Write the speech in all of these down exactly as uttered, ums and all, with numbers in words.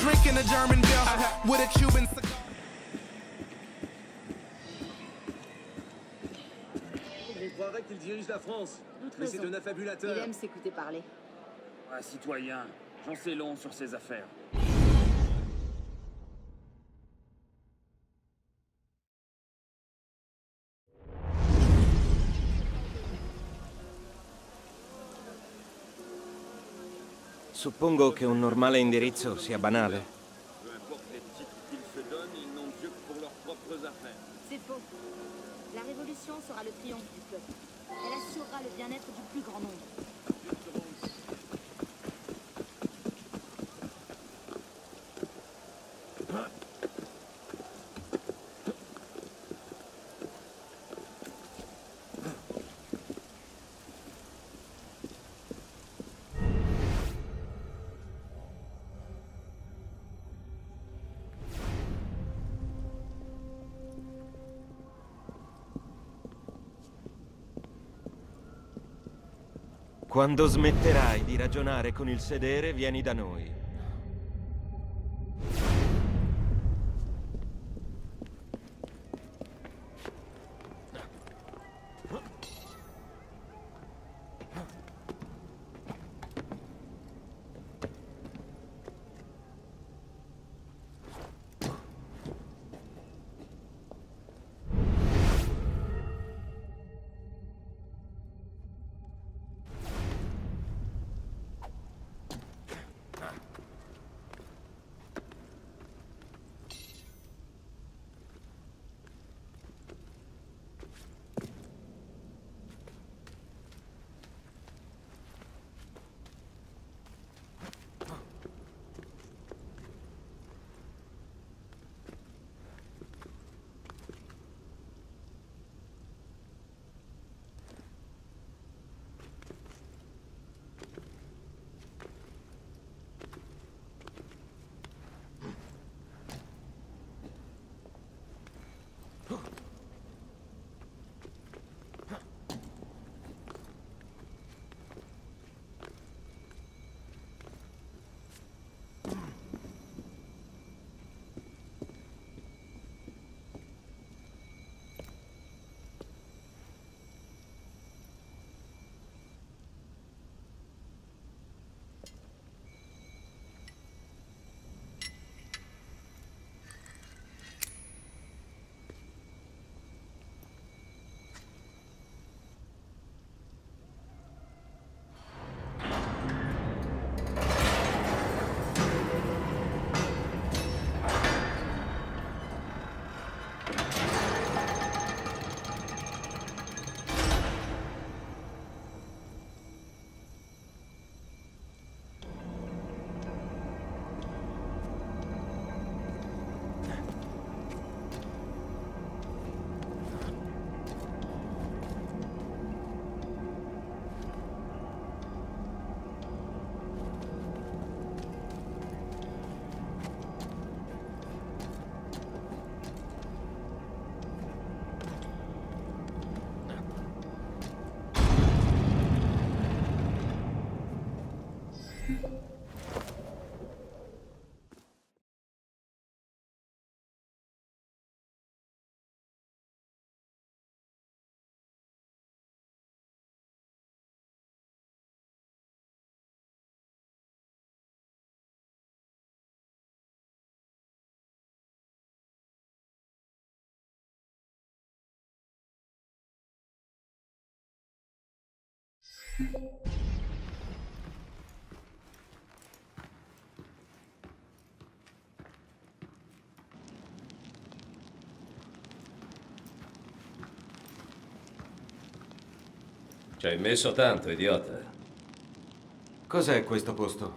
drinking a German beer with a Cuban cigar. On croirait qu'il dirige la France, mais c'est un affabulateur. Il aime s'écouter parler. Ah, citoyen, j'en sais long sur ces affaires. Suppongo che un normale indirizzo sia banale. Peu importe les titres qu'ils se donnent, ils n'ont Dieu que pour leurs propres affaires. C'est faux. La révolution sera le triomphe du peuple. Elle assurera le bien-être du plus grand nombre. Quando smetterai di ragionare con il sedere, vieni da noi. Ci hai messo tanto, idiota. Cos'è questo posto?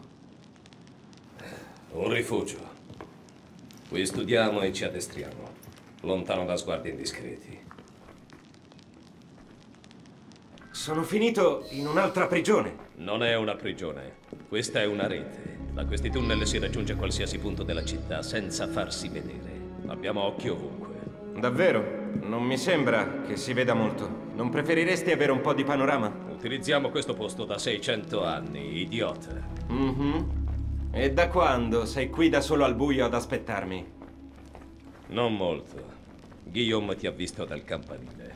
Un rifugio. Qui studiamo e ci addestriamo, lontano da sguardi indiscreti. Sono finito in un'altra prigione. Non è una prigione. Questa è una rete. Da questi tunnel si raggiunge qualsiasi punto della città senza farsi vedere. Abbiamo occhi ovunque. Davvero? Non mi sembra che si veda molto. Non preferiresti avere un po' di panorama? Utilizziamo questo posto da seicento anni, idiota. Mhm. E da quando sei qui da solo al buio ad aspettarmi? Non molto. Guillaume ti ha visto dal campanile.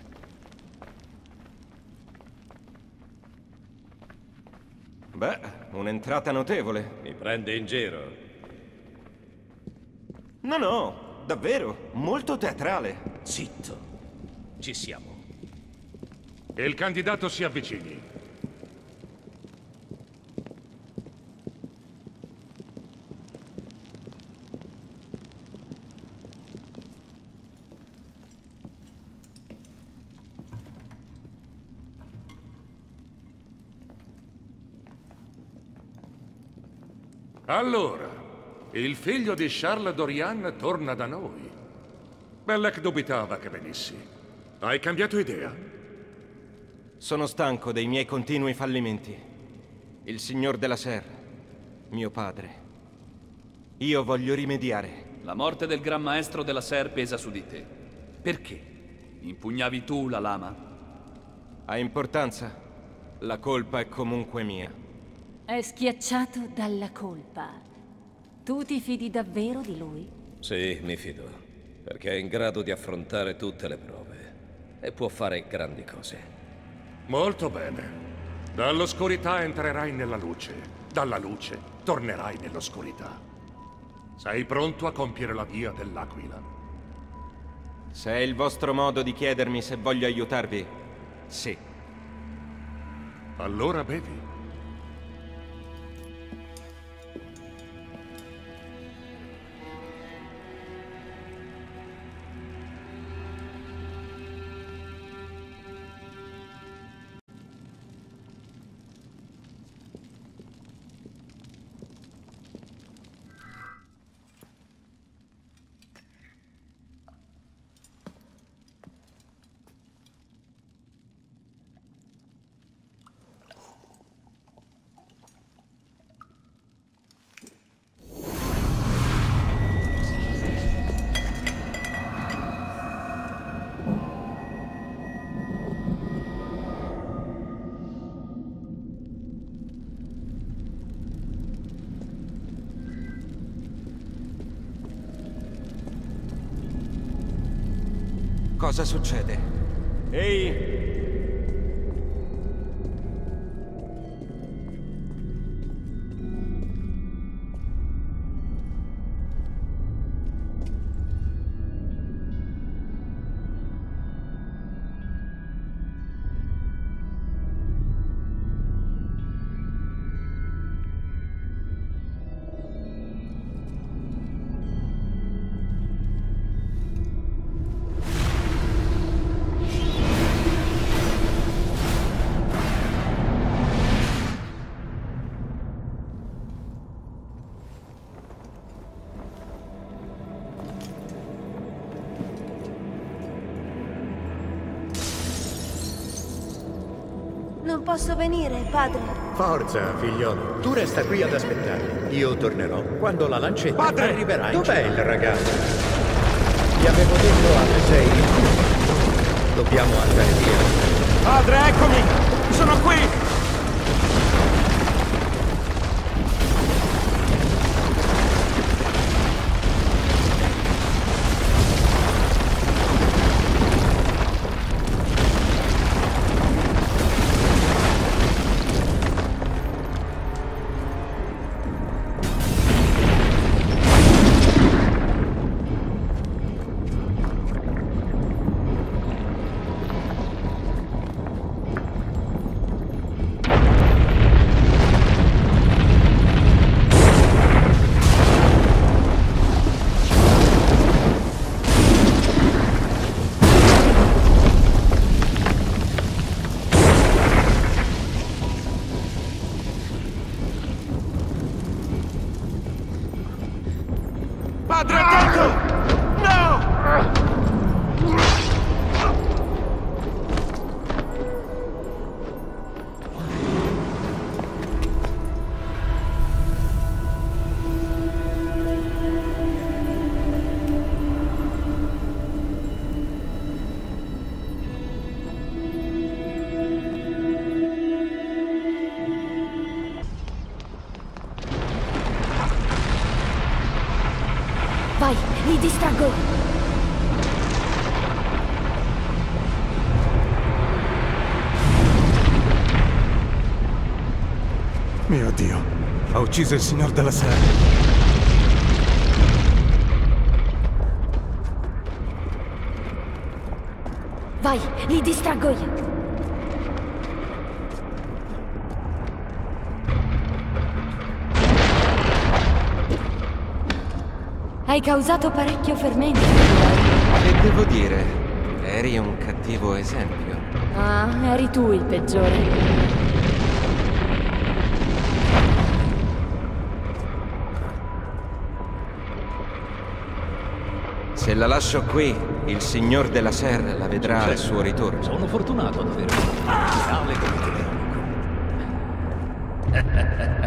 Beh, un'entrata notevole. Mi prende in giro. No, no, davvero, molto teatrale. Zitto. Ci siamo. Il candidato si avvicini. Allora, il figlio di Charles Dorian torna da noi. Belleck dubitava che venissi. Hai cambiato idea? Sono stanco dei miei continui fallimenti. Il signor della Serre, mio padre. Io voglio rimediare. La morte del Gran Maestro della Serre pesa su di te. Perché? Impugnavi tu la lama? Ha importanza? La colpa è comunque mia. È schiacciato dalla colpa. Tu ti fidi davvero di lui? Sì, mi fido. Perché è in grado di affrontare tutte le prove. E può fare grandi cose. Molto bene. Dall'oscurità entrerai nella luce. Dalla luce tornerai nell'oscurità. Sei pronto a compiere la via dell'Aquila? Se è il vostro modo di chiedermi se voglio aiutarvi, sì. Allora bevi. Cosa succede? Ehi! Non posso venire, padre. Forza, figliolo. Tu resta qui ad aspettare. Io tornerò quando la lancetta Padre! arriverà. Dov'è il ragazzo? Gli avevo detto alle sei. Dobbiamo andare via. Padre, eccomi! Sono qui! Padre, attento! No! Vai, li distraggo io. Mio Dio, ha ucciso il signor della Serra. Vai, li distraggo io. Hai causato parecchio fermento. Che devo dire? Eri un cattivo esempio. Ah, eri tu il peggiore. Se la lascio qui, il signor della Serra la vedrà al suo ritorno. Sono fortunato ad avere un leale come te.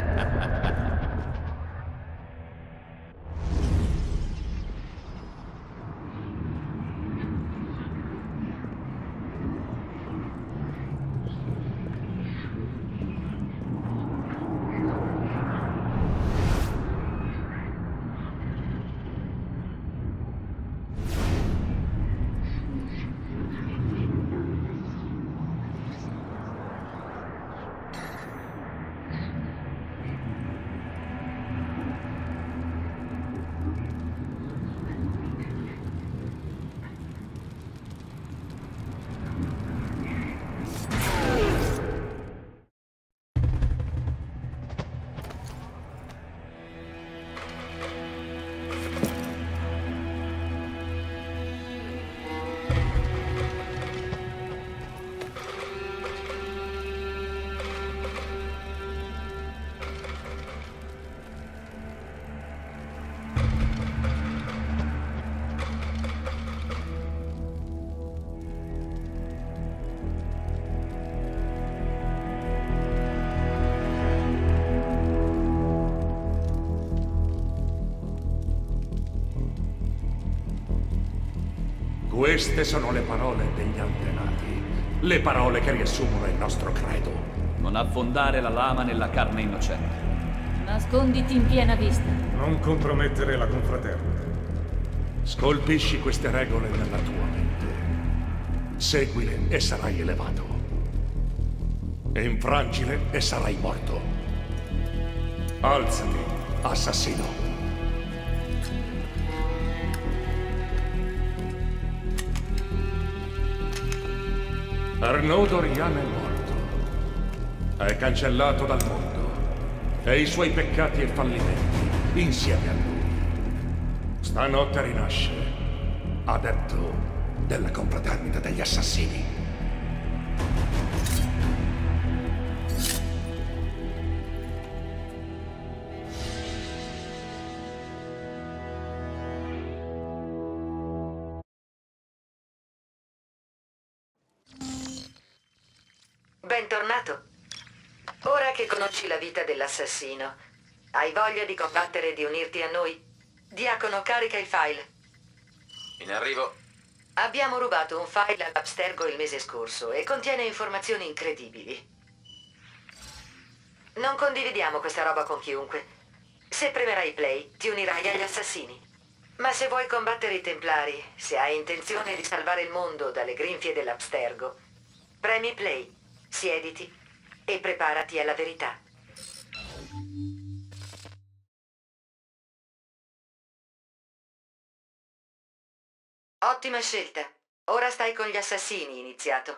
Queste sono le parole degli antenati, le parole che riassumono il nostro credo. Non affondare la lama nella carne innocente. Nasconditi in piena vista. Non compromettere la confraternita. Scolpisci queste regole nella tua mente. Seguile e sarai elevato. E infrangile e sarai morto. Alzati, assassino. Arnaud Dorian è morto. È cancellato dal mondo. E i suoi peccati e fallimenti insieme a lui. Stanotte rinasce, adepto della confraternita degli assassini. Bentornato. Ora che conosci la vita dell'assassino, hai voglia di combattere e di unirti a noi? Diacono, carica il file. In arrivo. Abbiamo rubato un file all'Abstergo il mese scorso e contiene informazioni incredibili. Non condividiamo questa roba con chiunque. Se premerai play, ti unirai agli assassini. Ma se vuoi combattere i Templari, se hai intenzione di salvare il mondo dalle grinfie dell'Abstergo, premi play. Siediti e preparati alla verità. Ottima scelta. Ora stai con gli assassini, iniziato.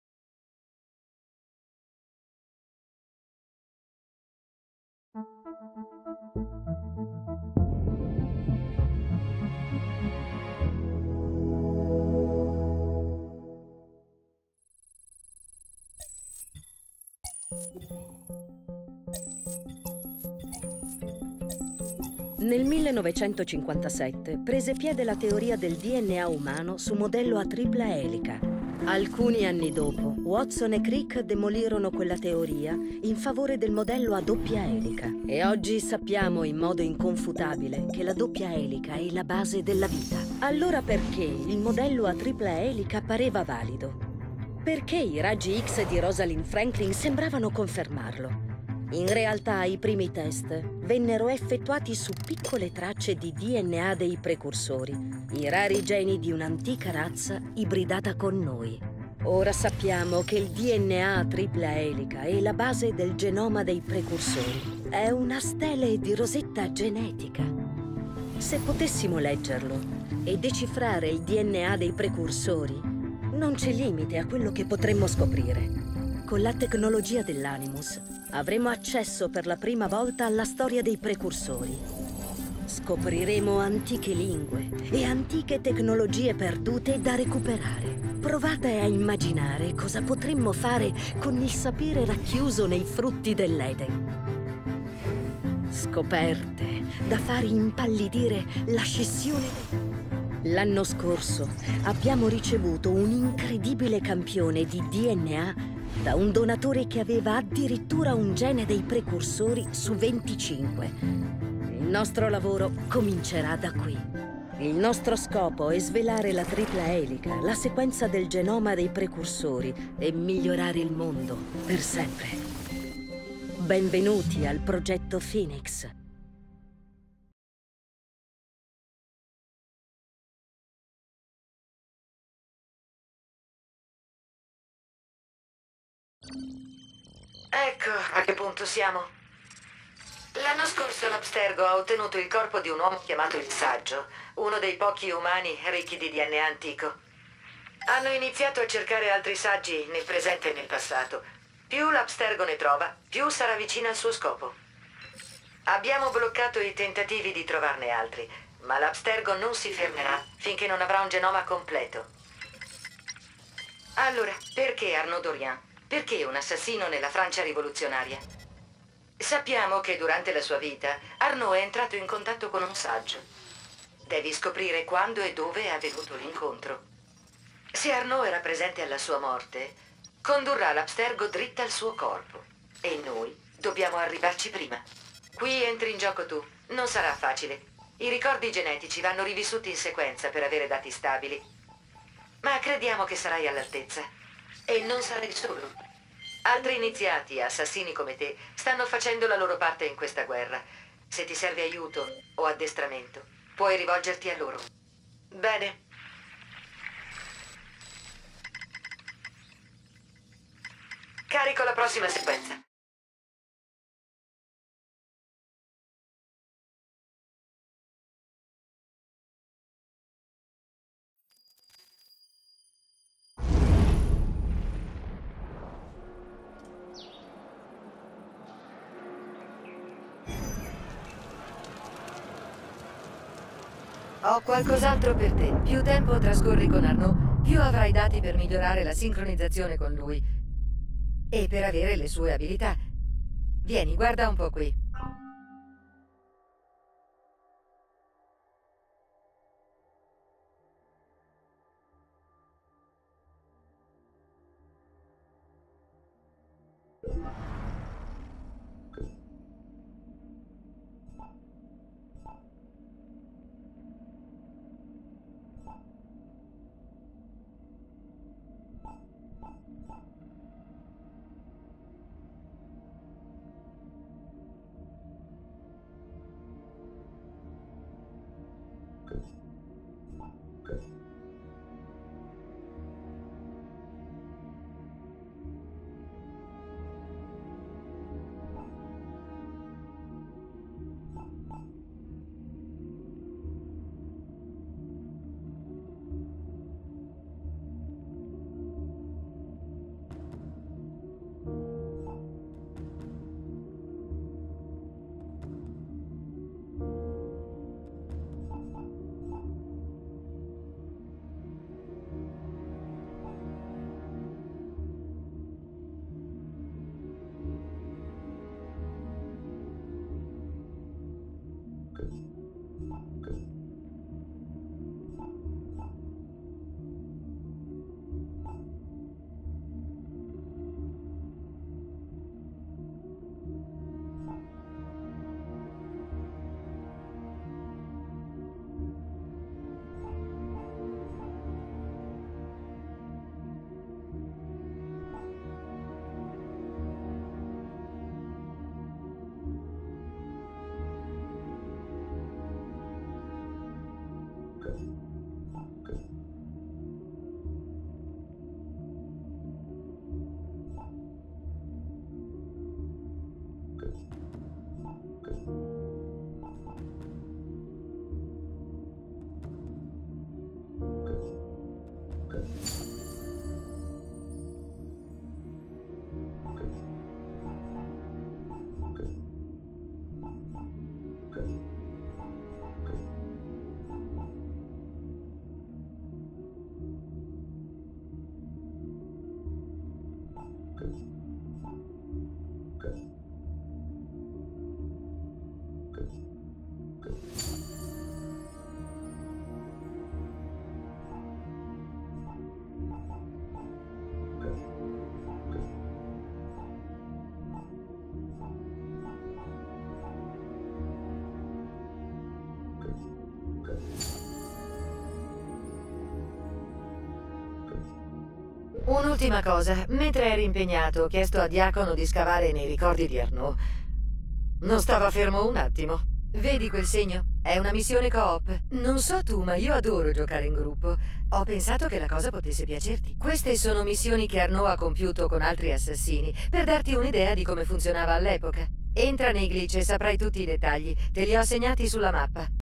Nel millenovecentocinquantasette prese piede la teoria del D N A umano su modello a tripla elica. Alcuni anni dopo, Watson e Crick demolirono quella teoria in favore del modello a doppia elica. E oggi sappiamo in modo inconfutabile che la doppia elica è la base della vita. Allora perché il modello a tripla elica pareva valido? Perché i raggi X di Rosalind Franklin sembravano confermarlo? In realtà i primi test vennero effettuati su piccole tracce di D N A dei precursori, i rari geni di un'antica razza ibridata con noi. Ora sappiamo che il D N A a tripla elica è la base del genoma dei precursori. È una stele di rosetta genetica. Se potessimo leggerlo e decifrare il D N A dei precursori, non c'è limite a quello che potremmo scoprire. Con la tecnologia dell'Animus avremo accesso per la prima volta alla storia dei precursori. Scopriremo antiche lingue e antiche tecnologie perdute da recuperare. Provate a immaginare cosa potremmo fare con il sapere racchiuso nei frutti dell'Eden. Scoperte da far impallidire la scissione. L'anno scorso abbiamo ricevuto un incredibile campione di D N A da un donatore che aveva addirittura un gene dei precursori su venticinque. Il nostro lavoro comincerà da qui. Il nostro scopo è svelare la tripla elica, la sequenza del genoma dei precursori e migliorare il mondo per sempre. Benvenuti al progetto Phoenix. Ecco a che punto siamo. L'anno scorso l'Abstergo ha ottenuto il corpo di un uomo chiamato il Saggio, uno dei pochi umani ricchi di D N A antico. Hanno iniziato a cercare altri saggi nel presente e nel passato. Più l'Abstergo ne trova, più sarà vicino al suo scopo. Abbiamo bloccato i tentativi di trovarne altri, ma l'Abstergo non si fermerà finché non avrà un genoma completo. Allora, perché Arnaud Dorian? Perché un assassino nella Francia rivoluzionaria? Sappiamo che durante la sua vita Arnaud è entrato in contatto con un saggio. Devi scoprire quando e dove è avvenuto l'incontro. Se Arnaud era presente alla sua morte, condurrà l'Abstergo dritta al suo corpo. E noi dobbiamo arrivarci prima. Qui entri in gioco tu. Non sarà facile. I ricordi genetici vanno rivissuti in sequenza per avere dati stabili. Ma crediamo che sarai all'altezza. E non sarai solo. Altri iniziati, assassini come te, stanno facendo la loro parte in questa guerra. Se ti serve aiuto o addestramento, puoi rivolgerti a loro. Bene. Carico la prossima sequenza. Ho qualcos'altro per te. Più tempo trascorri con Arnaud, più avrai dati per migliorare la sincronizzazione con lui e per avere le sue abilità. Vieni, guarda un po' qui. Un'ultima cosa. Mentre eri impegnato, ho chiesto a Diacono di scavare nei ricordi di Arnaud. Non stava fermo un attimo. Vedi quel segno? È una missione co-op. Non so tu, ma io adoro giocare in gruppo. Ho pensato che la cosa potesse piacerti. Queste sono missioni che Arnaud ha compiuto con altri assassini, per darti un'idea di come funzionava all'epoca. Entra nei glitch e saprai tutti i dettagli. Te li ho segnati sulla mappa.